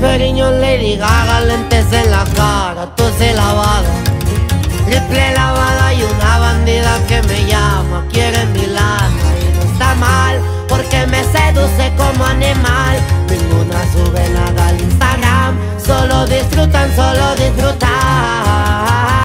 Cariño Lady Gaga, lentes en la cara, tose lavada, triple lavada y una bandida que me llama, quiere mi lana y no está mal, porque me seduce como animal. Ninguna sube nada al Instagram, solo disfrutan